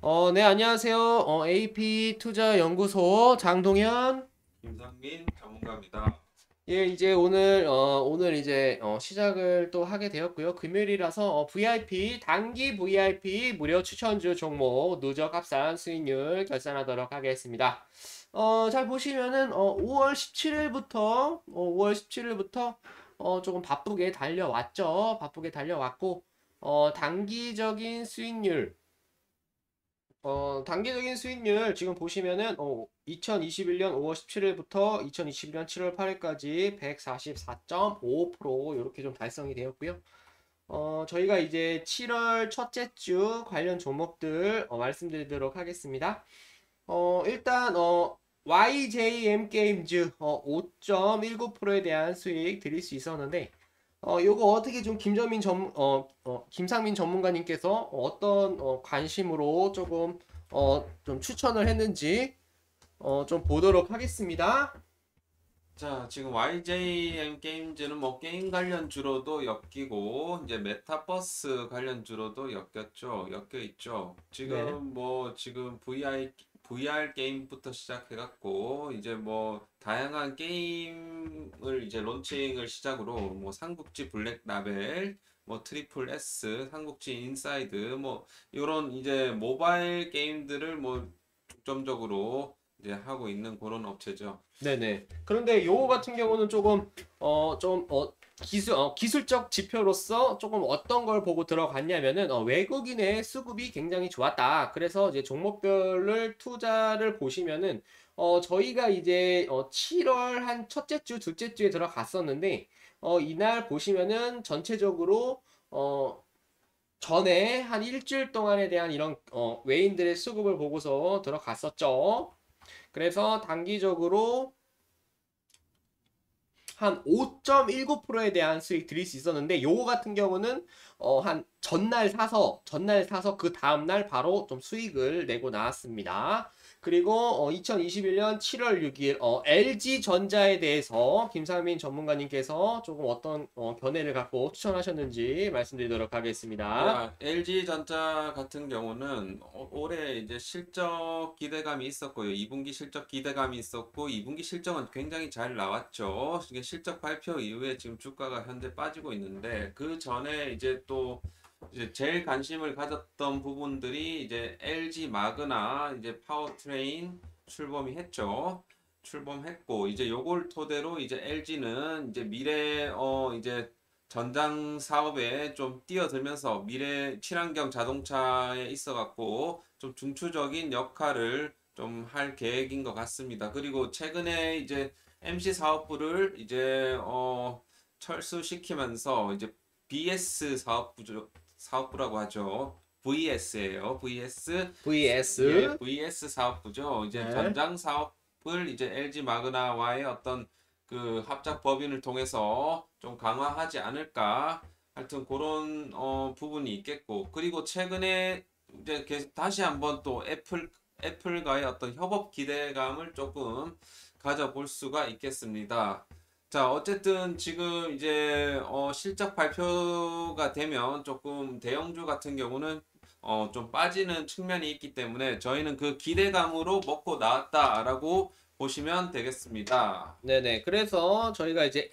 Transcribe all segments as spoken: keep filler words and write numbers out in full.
어, 네, 안녕하세요. 어, 에이피 투자연구소 장동현. 김상민 전문가입니다. 예, 이제 오늘, 어, 오늘 이제, 어, 시작을 또 하게 되었고요. 금요일이라서, 어, 브이아이피, 단기 브이아이피 무료 추천주 종목 누적 합산 수익률 결산하도록 하겠습니다. 어, 잘 보시면은, 어, 오월 십칠일부터, 어, 오월 십칠일부터, 어, 조금 바쁘게 달려왔죠. 바쁘게 달려왔고, 어, 단기적인 수익률, 어, 단기적인 수익률 지금 보시면은 어, 이천이십일 년 오월 십칠일부터 이천이십일 년 칠월 팔일까지 백사십사 점 오오 퍼센트 이렇게 좀 달성이 되었고요. 어, 저희가 이제 칠월 첫째 주 관련 종목들 어, 말씀드리도록 하겠습니다. 어, 일단 어, 와이제이엠 게임즈 어, 오 점 일구 퍼센트에 대한 수익 드릴 수 있었는데 어, 요거 어떻게 좀 김정민 전, 어, 어, 김상민 전문가님께서 어떤 어, 관심으로 조금 어, 좀 추천을 했는지 어, 좀 보도록 하겠습니다. 자, 지금 와이제이엠 게임즈는 뭐 게임 관련주로도 엮이고 이제 메타버스 관련주로도 엮였죠. 엮여 있죠. 네. 지금 뭐 지금 브이아이 브이알 게임부터 시작해갖고 이제 뭐 다양한 게임을 이제 론칭을 시작으로 뭐 삼국지 블랙 라벨, 뭐 트리플 S, 삼국지 인사이드 뭐 이런 이제 모바일 게임들을 뭐 중점적으로 이제 하고 있는 그런 업체죠. 네네. 그런데 요거 같은 경우는 조금 어, 좀 어, 기술 어, 기술적 지표로서 조금 어떤 걸 보고 들어갔냐면은 어, 외국인의 수급이 굉장히 좋았다. 그래서 이제 종목별을 투자를 보시면은 어, 저희가 이제 어, 칠월 한 첫째 주, 둘째 주에 들어갔었는데 어, 이날 보시면은 전체적으로 어, 전에 한 일주일 동안에 대한 이런 어, 외인들의 수급을 보고서 들어갔었죠. 그래서 단기적으로 한 오 점 일구 퍼센트에 대한 수익 드릴 수 있었는데 요거 같은 경우는 어, 한 전날 사서 전날 사서 그 다음날 바로 좀 수익을 내고 나왔습니다. 그리고 어, 이천이십일 년 칠월 육일 어, 엘지전자에 대해서 김상민 전문가님께서 조금 어떤 어, 견해를 갖고 추천하셨는지 말씀드리도록 하겠습니다. 야, 엘지전자 같은 경우는 오- 올해 이제 실적 기대감이 있었고요. 이 분기 실적 기대감이 있었고, 이 분기 실적은 굉장히 잘 나왔죠. 이게 실적 발표 이후에 지금 주가가 현재 빠지고 있는데, 그 전에 이제 또 이제 제일 관심을 가졌던 부분들이 이제 엘지 마그나 이제 파워트레인 출범이 했죠. 출범했고, 이제 요걸 토대로 이제 엘지는 이제 미래 어 이제 전장 사업에 좀 뛰어들면서 미래 친환경 자동차에 있어 갖고 좀 중추적인 역할을 좀 할 계획인 것 같습니다. 그리고 최근에 이제 엠씨 사업부를 이제 어 철수시키면서 이제 비에스 사업부 사업부라고 하죠. 브이에스예요. 브이에스. 예, 브이에스. 브이에스 사업부죠. 이제 네. 전장 사업을 이제 엘지 마그나와의 어떤 그 합작 법인을 통해서 좀 강화하지 않을까. 하여튼 그런 어, 부분이 있겠고. 그리고 최근에 이제 계속 다시 한번 또 애플 애플과의 어떤 협업 기대감을 조금 가져볼 수가 있겠습니다. 자, 어쨌든 지금 이제 어, 실적 발표가 되면 조금 대형주 같은 경우는 어, 좀 빠지는 측면이 있기 때문에 저희는 그 기대감으로 먹고 나왔다라고 보시면 되겠습니다. 네네. 그래서 저희가 이제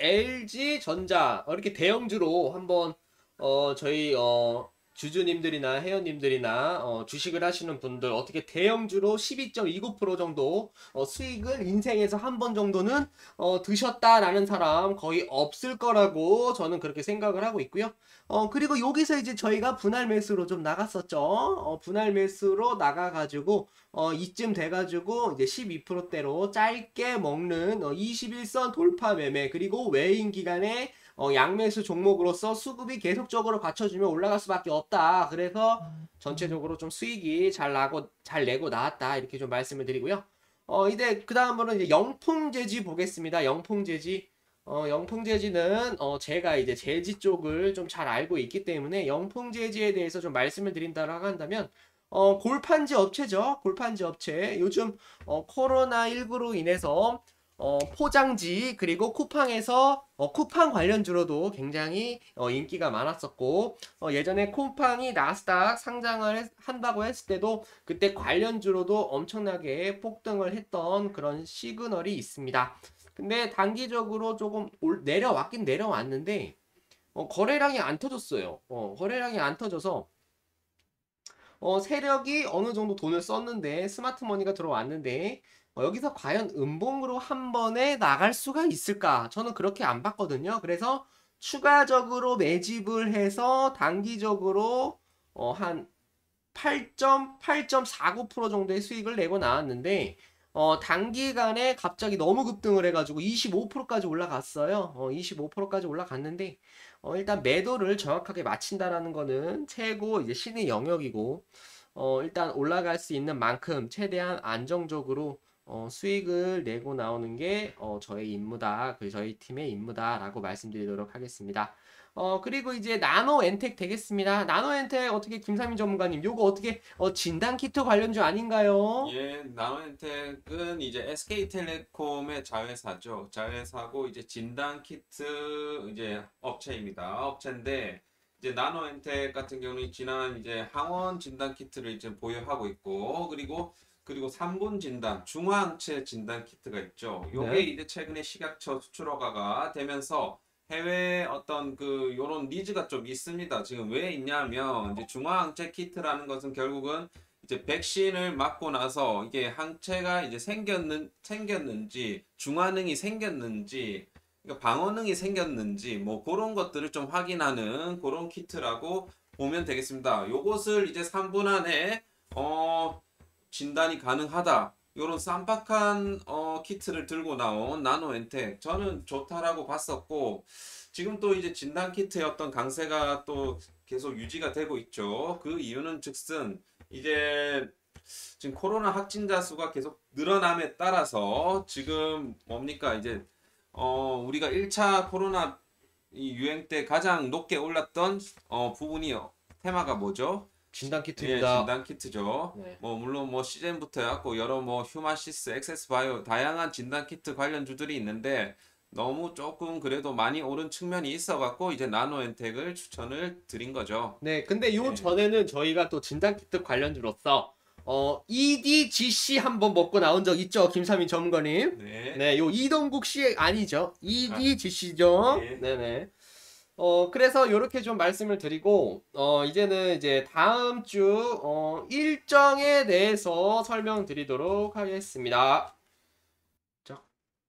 엘지전자 어, 이렇게 대형주로 한번 어 저희 어 주주님들이나 회원님들이나 어 주식을 하시는 분들 어떻게 대형주로 십이 점 이구 퍼센트 정도 어 수익을 인생에서 한 번 정도는 어 드셨다라는 사람 거의 없을 거라고 저는 그렇게 생각을 하고 있고요. 어 그리고 여기서 이제 저희가 분할 매수로 좀 나갔었죠. 어 분할 매수로 나가가지고 어, 이쯤 돼가지고 이제 십이 퍼센트대로 짧게 먹는 어, 이십일 선 돌파 매매 그리고 외인 기간에 어, 양매수 종목으로서 수급이 계속적으로 받쳐주면 올라갈 수밖에 없다. 그래서 전체적으로 좀 수익이 잘 나고 잘 내고 나왔다. 이렇게 좀 말씀을 드리고요. 어, 이제 그 다음으로 이제 영풍재지 보겠습니다. 영풍재지. 어, 영풍재지는 어, 제가 이제 재지 쪽을 좀 잘 알고 있기 때문에 영풍재지에 대해서 좀 말씀을 드린다고 한다면 어, 골판지 업체죠. 골판지 업체. 요즘 어, 코로나십구로 인해서 어, 포장지 그리고 쿠팡에서 어, 쿠팡 관련주로도 굉장히 어, 인기가 많았었고 어, 예전에 쿠팡이 나스닥 상장을 했- 한다고 했을 때도 그때 관련주로도 엄청나게 폭등을 했던 그런 시그널이 있습니다. 근데 단기적으로 조금 올- 내려왔긴 내려왔는데 어, 거래량이 안 터졌어요. 어, 거래량이 안 터져서 어, 세력이 어느 정도 돈을 썼는데 스마트머니가 들어왔는데 어, 여기서 과연 음봉으로 한 번에 나갈 수가 있을까? 저는 그렇게 안 봤거든요. 그래서 추가적으로 매집을 해서 단기적으로 어, 한 팔 점 팔 점 사구 퍼센트 정도의 수익을 내고 나왔는데 어, 단기간에 갑자기 너무 급등을 해가지고 이십오 퍼센트까지 올라갔어요. 어, 이십오 퍼센트까지 올라갔는데 어, 일단 매도를 정확하게 마친다라는 거는 최고 이제 신의 영역이고 어, 일단 올라갈 수 있는 만큼 최대한 안정적으로 어, 수익을 내고 나오는 게 어, 저의 임무다. 그 저희 팀의 임무다라고 말씀드리도록 하겠습니다. 어, 그리고 이제 나노 엔텍 되겠습니다. 나노 엔텍 어떻게 김삼인 전문가님, 요거 어떻게 어, 진단 키트 관련주 아닌가요? 예, 나노엔텍은 이제 에스케이텔레콤의 자회사죠. 자회사고 이제 진단 키트 이제 업체입니다. 업체인데 이제 나노엔텍 같은 경우는 지난 이제 항원 진단 키트를 이제 보유하고 있고 그리고 그리고 삼 분 진단, 중화항체 진단 키트가 있죠. 요게 네. 이제 최근에 식약처 수출 허가가 되면서 해외 어떤 그 요런 니즈가 좀 있습니다. 지금 왜 있냐면 이제 중화항체 키트라는 것은 결국은 이제 백신을 맞고 나서 이게 항체가 이제 생겼는 생겼는지 중화능이 생겼는지 그러니까 방어능이 생겼는지 뭐 그런 것들을 좀 확인하는 그런 키트라고 보면 되겠습니다. 요것을 이제 삼 분 안에 어 진단이 가능하다. 요런 쌈박한 어 키트를 들고 나온 나노엔텍 저는 좋다라고 봤었고 지금 또 이제 진단 키트의 어떤 강세가 또 계속 유지가 되고 있죠. 그 이유는 즉슨 이제 지금 코로나 확진자 수가 계속 늘어남에 따라서 지금 뭡니까 이제 어 우리가 일 차 코로나 이 유행 때 가장 높게 올랐던 어 부분이 테마가 뭐죠? 진단 예, 키트입니다. 진단 키트죠. 네. 뭐 물론 뭐 시젠부터 해갖고 여러 뭐 휴마시스, 엑세스바이오 다양한 진단 키트 관련주들이 있는데 너무 조금 그래도 많이 오른 측면이 있어갖고 이제 나노엔텍을 추천을 드린 거죠. 네, 근데 요 예. 전에는 저희가 또 진단 키트 관련주로서 어, 이디지씨 한번 먹고 나온 적 있죠, 김삼인 전문가님? 네. 네, 요 이동국 씨 아니죠? 아, 이디지씨죠? 예. 네네. 어, 그래서 요렇게 좀 말씀을 드리고, 어, 이제는 이제 다음 주, 어, 일정에 대해서 설명드리도록 하겠습니다. 자,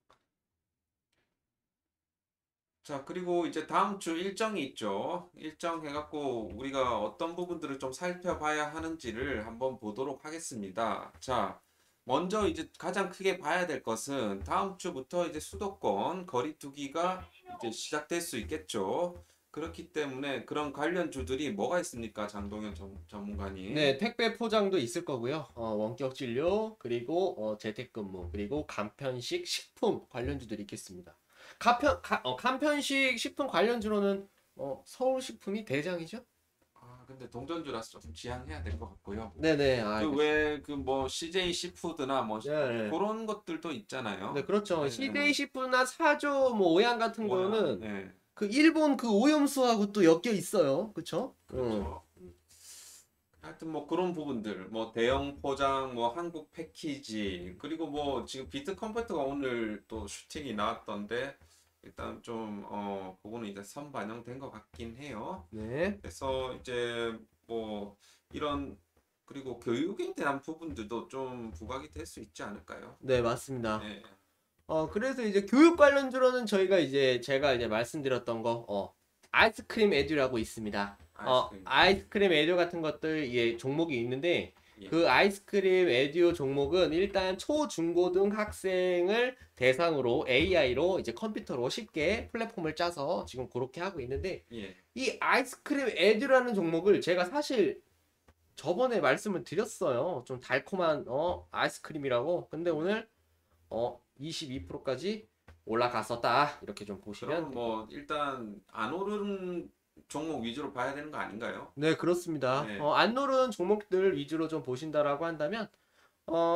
자, 그리고 이제 다음 주 일정이 있죠. 일정 해갖고 우리가 어떤 부분들을 좀 살펴봐야 하는지를 한번 보도록 하겠습니다. 자, 먼저 이제 가장 크게 봐야 될 것은 다음 주부터 이제 수도권 거리두기가 이제 시작될 수 있겠죠. 그렇기 때문에 그런 관련주들이 뭐가 있습니까? 장동현 전, 전문가님. 네, 택배 포장도 있을 거고요. 어, 원격 진료, 그리고 어, 재택근무, 그리고 간편식 식품 관련주들이 있겠습니다. 간편, 가, 어, 간편식 식품 관련주로는 어, 서울식품이 대장이죠? 아, 근데 동전주라서 좀 지양해야 될 것 같고요. 네네, 그 알겠습니다. 왜 그 뭐 씨제이 시푸드나 뭐 네, 네. 그런 것들도 네, 있잖아요. 그렇죠. 네, 씨제이 식품이나 사조, 뭐 오양 같은 뭐야, 거는 네, 그 일본 그 오염수하고 또 엮여 있어요. 그쵸? 응. 그렇죠. 하여튼 뭐 그런 부분들, 뭐 대형 포장, 뭐 한국 패키지, 그리고 뭐 지금 비트 컴포트가 오늘 또 슈팅이 나왔던데 일단 좀 어 그거는 이제 선반영된 것 같긴 해요. 네. 그래서 이제 뭐 이런 그리고 교육에 대한 부분들도 좀 부각이 될 수 있지 않을까요? 네, 맞습니다. 네, 어, 그래서 이제 교육 관련주로는 저희가 이제 제가 이제 말씀드렸던 거, 어, 아이스크림 에듀라고 있습니다. 어, 아이스크림. 아이스크림 에듀 같은 것들, 예, 종목이 있는데, 예, 그 아이스크림 에듀 종목은 일단 초, 중, 고등 학생을 대상으로 에이아이로 이제 컴퓨터로 쉽게 플랫폼을 짜서 지금 그렇게 하고 있는데, 예. 이 아이스크림 에듀라는 종목을 제가 사실 저번에 말씀을 드렸어요. 좀 달콤한, 어, 아이스크림이라고. 근데 오늘 어, 이십이 퍼센트까지 올라갔었다. 이렇게 좀 보시면 그럼 될 것 뭐 같아요. 일단 안 오르는 종목 위주로 봐야 되는 거 아닌가요? 네, 그렇습니다. 네, 어, 안 오른 종목들 위주로 좀 보신다라고 한다면, 어,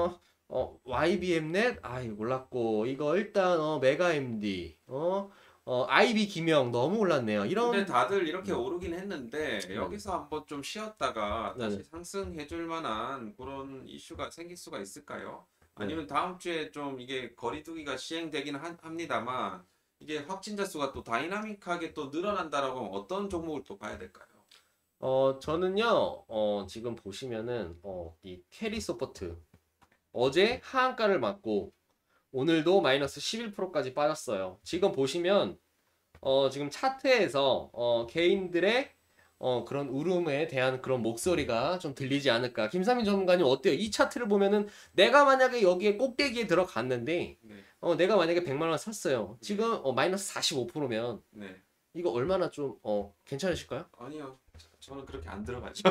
어, 와이비엠넷? 아이, 몰랐고. 이거 일단, 어, 메가엠디. 어, 어, 아이비 김영. 너무 올랐네요. 근데 이런, 다들 이렇게 음, 오르긴 했는데 네네. 여기서 한번 좀 쉬었다가 다시 네네. 상승해 줄 만한 그런 이슈가 생길 수가 있을까요? 네. 아니면 다음 주에 좀 이게 거리두기가 시행되긴 하- 합니다만 이게 확진자 수가 또 다이나믹하게 또 늘어난다라고 하면 어떤 종목을 또 봐야 될까요? 어, 저는요, 어, 지금 보시면은, 어, 이 캐리 소포트. 어제 하한가를 맞고, 오늘도 마이너스 십일 퍼센트까지 빠졌어요. 지금 보시면, 어, 지금 차트에서, 어, 개인들의, 어, 그런 울음에 대한 그런 목소리가 좀 들리지 않을까. 김삼민 전문가님 어때요? 이 차트를 보면은, 내가 만약에 여기에 꼭대기에 들어갔는데, 네, 어, 내가 만약에 백만 원 샀어요. 네, 지금, 어, 마이너스 사십오 퍼센트면, 네. 이거 얼마나 좀, 어, 괜찮으실까요? 아니요, 저- 저는 그렇게 안 들어가죠.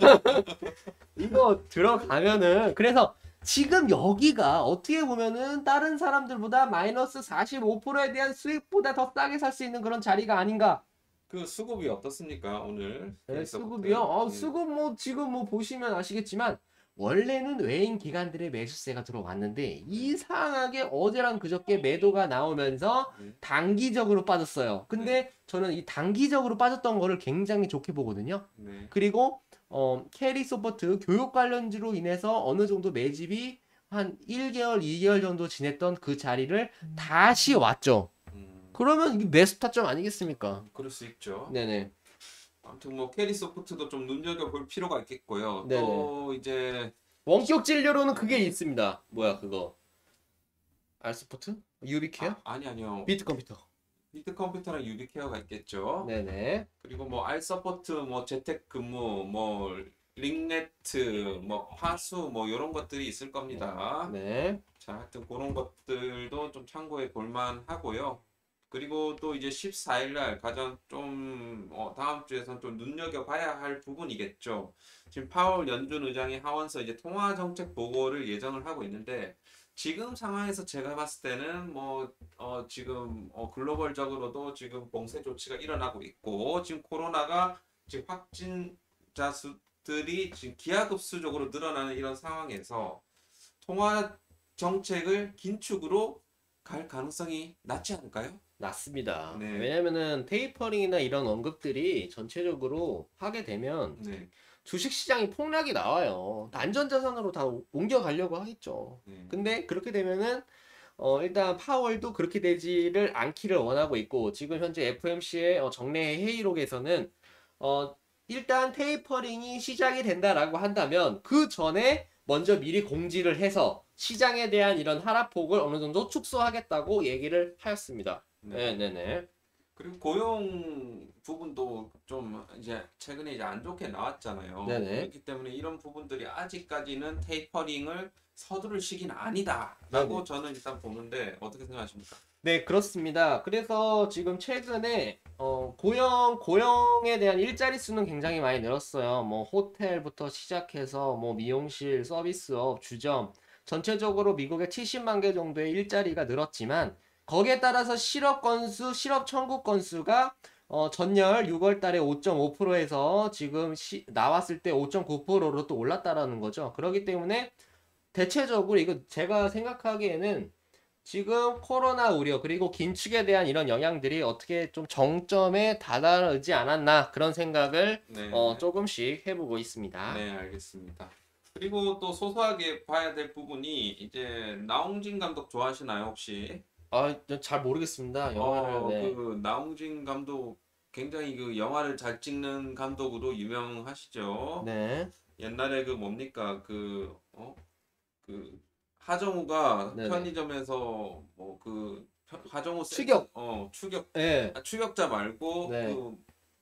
이거 들어가면은 그래서 지금 여기가 어떻게 보면은 다른 사람들보다 마이너스 사십오 퍼센트에 대한 수익보다 더 싸게 살 수 있는 그런 자리가 아닌가. 그 수급이 어떻습니까, 오늘? 네, 수급이요? 캐리서부터. 어, 예, 수급 뭐 지금 뭐 보시면 아시겠지만 원래는 외인 기관들의 매수세가 들어왔는데 네, 이상하게 어제랑 그저께 매도가 나오면서 네, 단기적으로 빠졌어요. 네, 근데 저는 이 단기적으로 빠졌던 거를 굉장히 좋게 보거든요. 네, 그리고 어, 캐리 소프트 교육 관련주로 인해서 어느 정도 매집이 한 일 개월, 이 개월 정도 지냈던 그 자리를 다시 왔죠. 음, 그러면 이게 매수 타점 아니겠습니까? 그럴 수 있죠. 네네. 아무튼 뭐 캐리 소프트도 좀 눈여겨볼 필요가 있겠고요. 네네. 또 이제 원격 진료로는 그게 있습니다. 뭐야 그거? 알스포트? 유비케어? 아, 아니 아니요. 비트 컴퓨터. 비트 컴퓨터랑 유비케어가 있겠죠. 네네. 그리고 뭐 알서포트, 뭐 재택근무, 뭐 링네트, 뭐 파수, 뭐 이런 것들이 있을 겁니다. 네. 자, 하여튼 그런 것들도 좀 참고해 볼 만하고요. 그리고 또 이제 십사 일 날 가장 좀 어, 다음 주에선 좀 눈여겨봐야 할 부분이겠죠. 지금 파월 연준 의장이 하원서 이제 통화 정책 보고를 예정을 하고 있는데 지금 상황에서 제가 봤을 때는 뭐 어, 지금 어, 글로벌적으로도 지금 봉쇄 조치가 일어나고 있고 지금 코로나가 지금 확진자 수들이 지금 기하급수적으로 늘어나는 이런 상황에서 통화 정책을 긴축으로 갈 가능성이 낮지 않을까요? 맞습니다. 네, 왜냐면은 테이퍼링이나 이런 언급들이 전체적으로 하게 되면 네, 주식시장이 폭락이 나와요. 안전자산으로 다 옮겨가려고 하겠죠. 네, 근데 그렇게 되면은 어, 일단 파월도 그렇게 되지를 않기를 원하고 있고 지금 현재 에프오엠씨의 어, 정례 회의록에서는 어, 일단 테이퍼링이 시작이 된다라고 한다면 그 전에 먼저 미리 공지를 해서 시장에 대한 이런 하락폭을 어느 정도 축소하겠다고 얘기를 하였습니다. 네. 네네네. 그리고 고용 부분도 좀 이제 최근에 이제 안 좋게 나왔잖아요. 네네. 그렇기 때문에 이런 부분들이 아직까지는 테이퍼링을 서두를 시기는 아니다라고 네네. 저는 일단 보는데 어떻게 생각하십니까? 네, 그렇습니다. 그래서 지금 최근에 어, 고용 고용에 대한 일자리 수는 굉장히 많이 늘었어요. 뭐 호텔부터 시작해서 뭐 미용실, 서비스업, 주점 전체적으로 미국에 칠십만 개 정도의 일자리가 늘었지만 거기에 따라서 실업 건수, 실업 청구 건수가 어, 전년 유월 달에 오 점 오 퍼센트에서 지금 시, 나왔을 때 오 점 구 퍼센트로 또 올랐다라는 거죠. 그렇기 때문에 대체적으로 이거 제가 생각하기에는 지금 코로나 우려 그리고 긴축에 대한 이런 영향들이 어떻게 좀 정점에 다다르지 않았나 그런 생각을 어, 네, 조금씩 해보고 있습니다. 네, 알겠습니다. 그리고 또 소소하게 봐야 될 부분이 이제 나홍진 감독 좋아하시나요, 혹시? 아, 잘 모르겠습니다. 영화를 어, 네. 그 나홍진 감독 굉장히 그 영화를 잘 찍는 감독으로 유명하시죠. 네. 옛날에 그 뭡니까 그 어? 그 하정우가 네네. 편의점에서 뭐 그 하정우 센터 추격. 어 추격 예. 아, 추격자 말고 네. 그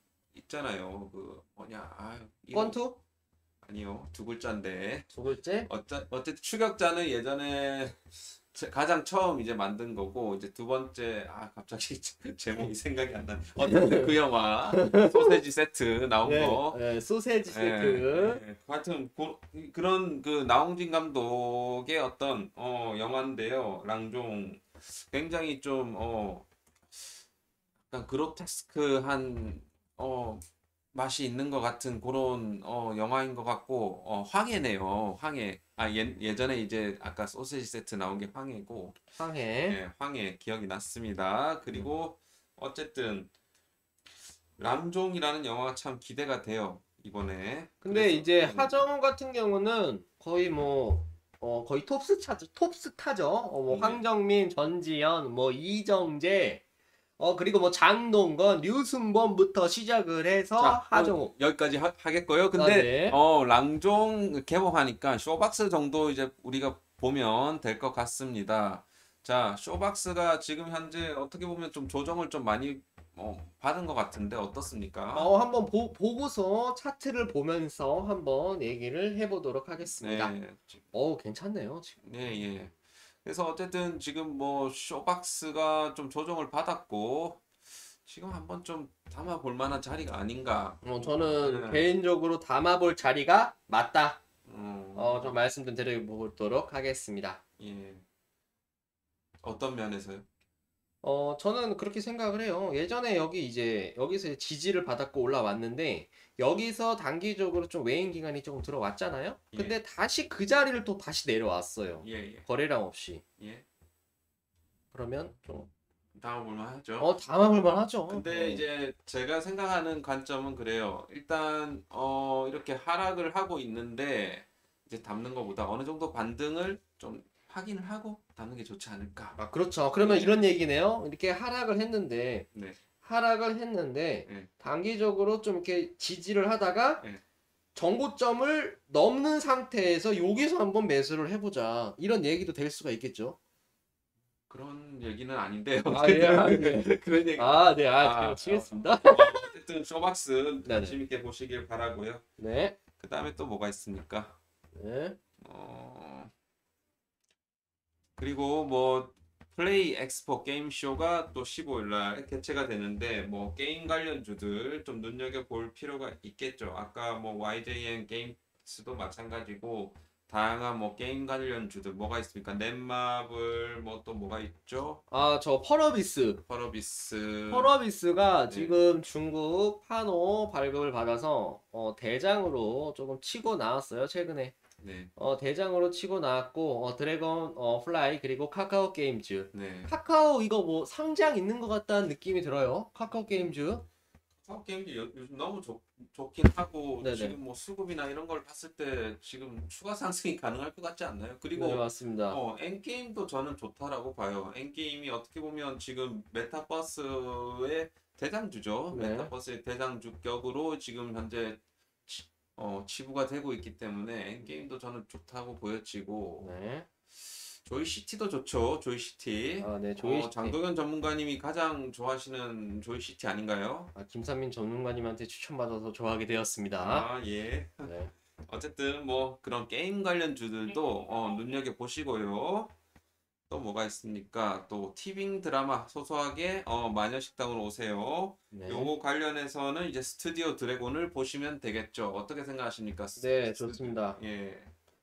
있잖아요. 그 뭐냐 아 이름 권투? 아니요 두 글자인데 두 글째? 어째 어쨌든 추격자는 예전에 제- 가장 처음 이제 만든 거고 이제 두 번째 아 갑자기 제목이 생각이 안 나네. 어쨌든 그 영화 소세지 세트 나온 네. 거. 예, 소세지 예, 세트. 예. 하여튼 고- 그런 그 나홍진 감독의 어떤 어 영화인데요. 랑종 굉장히 좀 어 약간 그로테스크한 어 맛이 있는 것 같은 그런 어, 영화인 것 같고 어, 황해네요. 황해. 아 예, 예전에 이제 아까 소세지 세트 나온 게 황해고 황해. 예, 황해 기억이 났습니다. 음. 그리고 어쨌든 람종이라는 영화가 참 기대가 돼요. 이번에. 근데 그래서 이제 음, 하정우 같은 경우는 거의 뭐, 어, 거의 톱스타죠. 톱스타죠. 어, 뭐, 네. 황정민, 전지현, 뭐, 이정재, 어, 그리고 뭐, 장동건, 류승범부터 시작을 해서 자, 오늘 하정우. 여기까지 하, 하겠고요. 아, 근데 네. 어, 랑종 개봉하니까 쇼박스 정도 이제 우리가 보면 될 것 같습니다. 자, 쇼박스가 지금 현재 어떻게 보면 좀 조정을 좀 많이 어, 받은 것 같은데 어떻습니까? 어, 한번 보, 보고서 차트를 보면서 한번 얘기를 해보도록 하겠습니다. 네, 지- 어, 괜찮네요, 지금. 네, 예. 그래서 어쨌든 지금 뭐 쇼박스가 좀 조정을 받았고 지금 한번 좀 담아 볼 만한 자리가 아닌가. 어, 어, 저는 예. 개인적으로 담아볼 자리가 맞다. 어, 어, 좀 말씀 좀 드려보도록 하겠습니다. 예. 어떤 면에서요? 어, 저는 그렇게 생각을 해요. 예전에 여기 이제, 여기서 지지를 받았고 올라왔는데, 여기서 단기적으로 좀 외인 기간이 조금 들어왔잖아요? 예. 근데 다시 그 자리를 또 다시 내려왔어요. 예, 예, 거래량 없이. 예. 그러면 좀, 다음 볼만 하죠. 어, 담아볼 만하죠. 근데 네. 이제 제가 생각하는 관점은 그래요. 일단 어 이렇게 하락을 하고 있는데 이제 담는 것보다 어느 정도 반등을 좀 확인을 하고 담는 게 좋지 않을까. 아, 그렇죠. 그러면 예, 이런 얘기네요. 이렇게 하락을 했는데, 네, 하락을 했는데, 예, 단기적으로 좀 이렇게 지지를 하다가, 예. 정고점을 넘는 상태에서 여기서 한번 매수를 해보자. 이런 얘기도 될 수가 있겠죠. 그런 얘기는 아닌데요. 아, 예, 아, 예. 그런 얘기. 아, 네, 아, 아, 제가 어, 치겠습니다. 어, 어쨌든 쇼박스 네네. 관심 있게 보시길 바라고요. 네. 그 다음에 또 뭐가 있습니까? 네. 어, 그리고 뭐 플레이 엑스포 게임 쇼가 또 십오 일 날 개최가 되는데 뭐 게임 관련주들 좀 눈여겨 볼 필요가 있겠죠. 아까 뭐 와이제이엔 게임스도 마찬가지고 다양한 뭐 게임 관련주들 뭐가 있습니까? 넷마블 뭐 또 뭐가 있죠? 아, 저 펄어비스. 펄어비스. 펄어비스가 네. 지금 중국 판호 발급을 받아서 어, 대장으로 조금 치고 나왔어요, 최근에. 네. 어, 대장으로 치고 나왔고, 어, 드래곤 어, 플라이 그리고 카카오 게임즈. 네. 카카오 이거 뭐 상장 있는 것 같다는 느낌이 들어요. 카카오 게임즈. 어, 게임기 요- 요즘 너무 좋, 좋긴 하고 네네. 지금 뭐 수급이나 이런 걸 봤을 때 지금 추가 상승이 가능할 것 같지 않나요? 네, 그리고 맞습니다. 어, 엔게임도 저는 좋다라고 봐요. 엔게임이 어떻게 보면 지금 메타버스의 대장주죠. 네. 메타버스의 대장주격으로 지금 현재 치, 어, 치부가 되고 있기 때문에 엔게임도 저는 좋다고 보여지고 네. 조이시티도 좋죠. 조이시티. 아, 네, 어, 조이시티. 장동현 전문가님이 가장 좋아하시는 조이시티 아닌가요? 아, 김삼민 전문가님한테 추천받아서 좋아하게 되었습니다. 아, 예. 네. 어쨌든 뭐 그런 게임 관련주들도 어, 눈여겨 보시고요. 또 뭐가 있습니까? 또 티빙 드라마 소소하게 어, 마녀식당으로 오세요. 네. 요거 관련해서는 이제 스튜디오 드래곤을 보시면 되겠죠. 어떻게 생각하십니까? 스, 네, 스튜디오. 좋습니다. 예.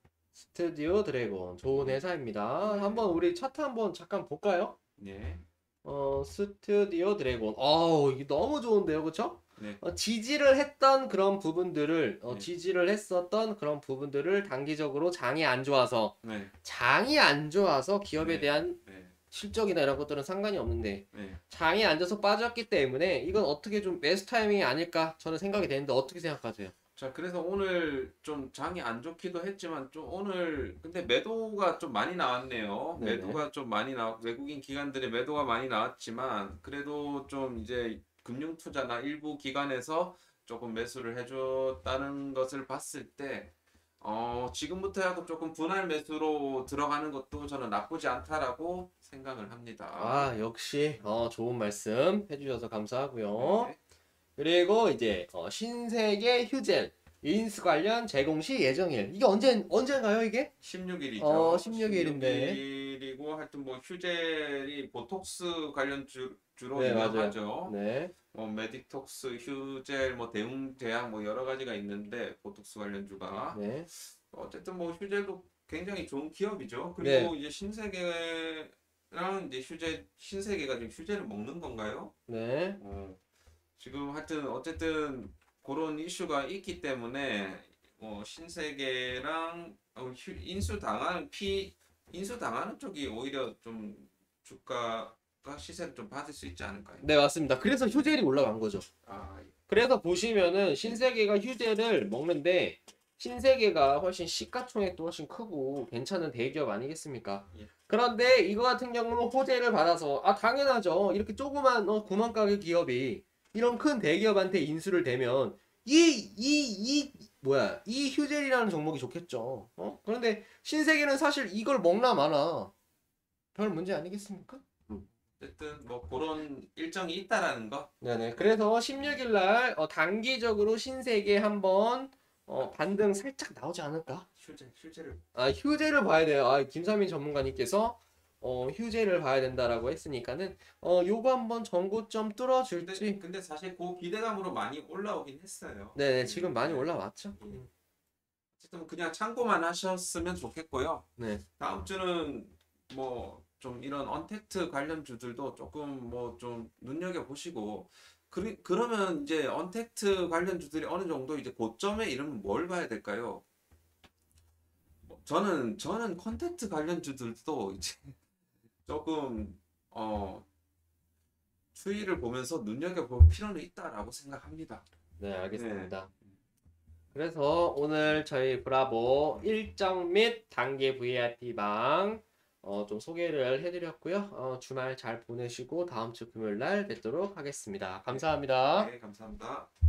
스튜디오 드래곤. 좋은 예. 회사입니다. 네. 한번 우리 차트 한번 잠깐 볼까요? 네. 어, 스튜디오 드래곤. 어우, 이게 너무 좋은데요, 그쵸? 네. 어, 지지를 했던 그런 부분들을, 어, 네. 지지를 했었던 그런 부분들을 단기적으로 장이 안 좋아서, 네. 장이 안 좋아서 기업에 네. 대한 네. 실적이나 이런 것들은 상관이 없는데, 네. 장이 안 좋아서 빠졌기 때문에 이건 어떻게 좀 매수 타이밍이 아닐까 저는 생각이 되는데 어떻게 생각하세요? 자, 그래서 오늘 좀 장이 안 좋기도 했지만 좀 오늘 근데 매도가 좀 많이 나왔네요. 네네. 매도가 좀 많이 나왔 외국인 기관들의 매도가 많이 나왔지만 그래도 좀 이제 금융 투자나 일부 기관에서 조금 매수를 해줬다는 것을 봤을 때 어, 지금부터라도 조금 분할 매수로 들어가는 것도 저는 나쁘지 않다라고 생각을 합니다. 아, 역시 어, 좋은 말씀 해주셔서 감사하고요. 네. 그리고 이제 어, 신세계 휴젤 인스 관련 제공 시 예정일. 이게 언제 언제인가요, 이게? 십육 어, 일이죠. 십육 일인데. 십육 일이고 하여튼 뭐 휴젤이 보톡스 관련 주, 주로 네, 맞아요. 유명하죠. 네. 뭐 메딕톡스, 휴젤, 뭐 대웅 제약 뭐 여러 가지가 있는데 보톡스 관련주가 네. 어쨌든 뭐 휴젤도 굉장히 좋은 기업이죠. 네. 그리고 이제 신세계랑 이제 휴젤 신세계가 지금 휴젤을 먹는 건가요? 네. 어, 지금 하여튼 어쨌든 그런 이슈가 있기 때문에 어, 신세계랑 어, 휴- 인수 당하는 피 인수 당하는 쪽이 오히려 좀 주가가 시세를 좀 받을 수 있지 않을까요? 네, 맞습니다. 그래서 휴젤이 올라간 거죠. 아, 그래서 보시면은 신세계가 휴재를 먹는데 신세계가 훨씬 시가총액도 훨씬 크고 괜찮은 대기업 아니겠습니까? 예. 그런데 이거 같은 경우는 호재를 받아서 아 당연하죠. 이렇게 조그만 어, 구멍가게 기업이 이런 큰 대기업한테 인수를 대면 이 이 이 뭐야 이 휴젤이라는 종목이 좋겠죠. 어? 그런데 신세계는 사실 이걸 먹나 마나 별 문제 아니겠습니까? 어쨌든 뭐 그런 일정이 있다라는 거. 네네. 그래서 십육 일 날 어, 단기적으로 신세계 한번 어, 반등 살짝 나오지 않을까? 실제 실제를. 아, 휴재를 봐야 돼요. 아, 김삼인 전문가님께서 어, 휴재를 봐야 된다라고 했으니까는 어, 요거 한번 전고점 근데 뚫어줄지. 근데 사실 그 기대감으로 많이 올라오긴 했어요. 네네. 지금 많이 네. 올라왔죠. 예. 어쨌든 그냥 참고만 하셨으면 좋겠고요. 네. 다음 주는 뭐 좀 이런 언택트 관련주들도 조금 뭐 좀 눈여겨 보시고 그, 그러면 이제 언택트 관련주들이 어느 정도 이제 고점에 이르면 뭘 봐야 될까요? 뭐 저는 저는 컨택트 관련주들도 이제 조금 어 추이를 보면서 눈여겨 볼 필요는 있다라고 생각합니다. 네, 네. 알겠습니다. 그래서 오늘 저희 브라보 일정 및 단기 브이아이피 방 어, 좀 소개를 해드렸고요. 어, 주말 잘 보내시고 다음 주 금요일 날 뵙도록 하겠습니다. 감사합니다. 네, 감사합니다.